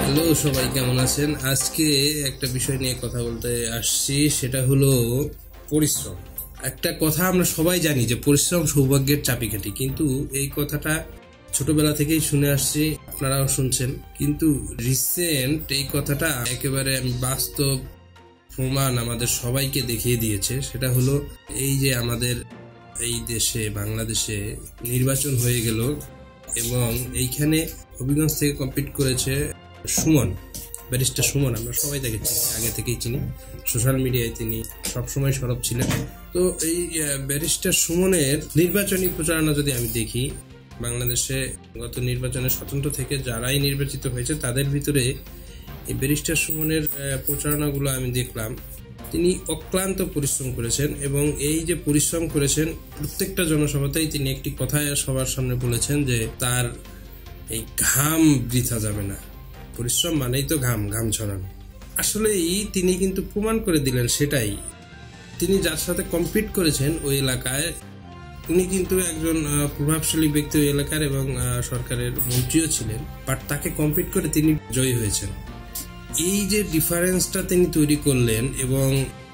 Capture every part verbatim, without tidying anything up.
Hello সবাই, কেমন আছেন? আজকে একটা বিষয় নিয়ে কথা বলতে আসছি, সেটা হলো পরিশ্রম। একটা কথা আমরা সবাই জানি যে পরিশ্রম সৌভাগ্যের চাবিকাঠি, কিন্তু এই কথাটা ছোটবেলা থেকেই শুনে আসছি, আপনারাও শুনছেন, কিন্তু রিসেন্ট এই কথাটা একেবারে বাস্তব প্রমাণ আমাদের সবাইকে দেখিয়ে দিয়েছে। সেটা হলো এই যে আমাদের এই দেশে বাংলাদেশে নির্বাচন হয়ে গেল এবং এইখানে হবিগঞ্জ থেকে কম্পিট করেছে সুমন, ব্যারিস্টার সুমন। আমরা সবাই তাকে চিনি, আগে থেকেই চিনি, সোশ্যাল মিডিয়ায় তিনি সবসময় সরব ছিলেন। তো এই ব্যারিস্টার সুমনের নির্বাচনী প্রচারণা যদি আমি দেখি, বাংলাদেশে গত নির্বাচনে স্বতন্ত্র থেকে যারাই নির্বাচিত হয়েছে তাদের ভিতরে এই ব্যারিস্টার সুমনের প্রচারণাগুলো আমি দেখলাম। তিনি অক্লান্ত পরিশ্রম করেছেন এবং এই যে পরিশ্রম করেছেন প্রত্যেকটা জনসভাতেই তিনি একটি কথায় সবার সামনে বলেছেন যে তার এই ঘাম বৃথা যাবে না। পরিশ্রম মানেই তো ঘাম, ঘাম ছড়ানো। আসলেই তিনি কিন্তু প্রমাণ করে দিলেন সেটাই। তিনি যার সাথে কম্পিট করেছেন ওই এলাকায়, উনি কিন্তু একজন প্রভাবশালী ব্যক্তি ওই এলাকার এবং সরকারের মন্ত্রীও ছিলেন, বাট তাকে কম্পিট করে তিনি জয়ী হয়েছেন। এই যে ডিফারেন্সটা তিনি তৈরি করলেন এবং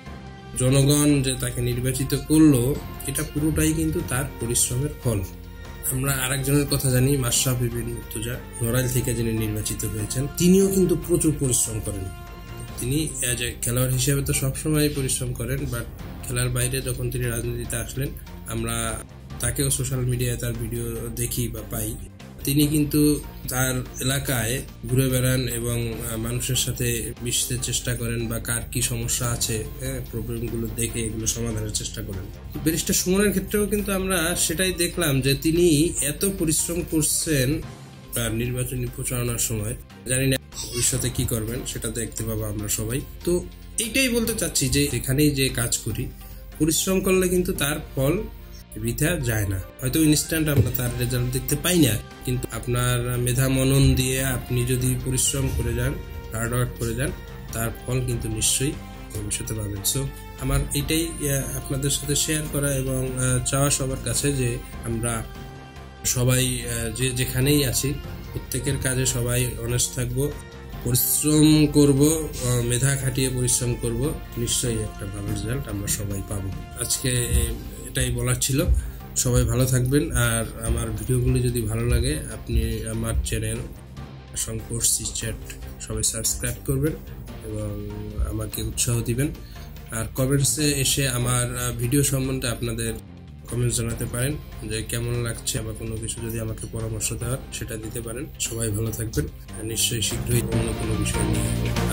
জনগণ যে তাকে নির্বাচিত করলো, এটা পুরোটাই কিন্তু তার পরিশ্রমের ফল। আমরা আরেকজনের কথা জানি, মাশরাফি বিন মুর্তজা, নড়াইল থেকে যিনি নির্বাচিত হয়েছেন, তিনিও কিন্তু প্রচুর পরিশ্রম করেন। তিনি এজ এ খেলোয়াড় হিসেবে তো সবসময় পরিশ্রম করেন, বাট খেলার বাইরে যখন তিনি রাজনীতিতে আসলেন, আমরা তাকেও সোশ্যাল মিডিয়ায় তার ভিডিও দেখি বা পাই। তিনি কিন্তু তার এলাকায় ঘুরে বেড়ান এবং মানুষের সাথে মিশতে চেষ্টা করেন বা কার কি সমস্যা আছে, হ্যাঁ, প্রবলেমগুলো দেখে এগুলো সমাধানের চেষ্টা করেন। ব্যারিস্টার সুমনের ক্ষেত্রেও কিন্তু আমরা সেটাই দেখলাম যে তিনি এত পরিশ্রম করছেন তার নির্বাচনী প্রচারণার সময়। জানি না ভবিষ্যতে কি করবেন, সেটা দেখতে পাবো আমরা সবাই। তো এইটাই বলতে চাচ্ছি যে এখানেই যে কাজ করি, পরিশ্রম করলে কিন্তু তার ফল বৃথা যায় না। হয়তো ইনস্ট্যান্ট আমরা তার রেজাল্ট দেখতে পাই না, কিন্তু আপনার মেধা মনন দিয়ে আপনি যদি পরিশ্রম করে যান, হার্ড ওয়ার্ক করে যান, তার ফল কিন্তু নিশ্চয়ই ভবিষ্যতে পাবেন। সো আমার এইটাই আপনাদের সাথে শেয়ার করা এবং চাওয়া সবার কাছে যে আমরা সবাই যে যেখানেই আছি প্রত্যেকের কাজে সবাই অনেস্ট থাকবো, পরিশ্রম করব, মেধা খাটিয়ে পরিশ্রম করব, নিশ্চয়ই একটা ভালো রেজাল্ট আমরা সবাই পাবো। আজকে এটাই বলার ছিল। সবাই ভালো থাকবেন, আর আমার ভিডিওগুলো যদি ভালো লাগে আপনি আমার চ্যানেল শঙ্কর সিচ্যাট সবাই সাবস্ক্রাইব করবেন এবং আমাকে উৎসাহ দিবেন। আর কমেন্টসে এসে আমার ভিডিও সম্বন্ধে আপনাদের কমেন্টস জানাতে পারেন যে কেমন লাগছে, বা কোনো কিছু যদি আমাকে পরামর্শ দেওয়ার সেটা দিতে পারেন। সবাই ভালো থাকবেন, নিশ্চয়ই শীঘ্রই অন্য কোনো বিষয় নিয়ে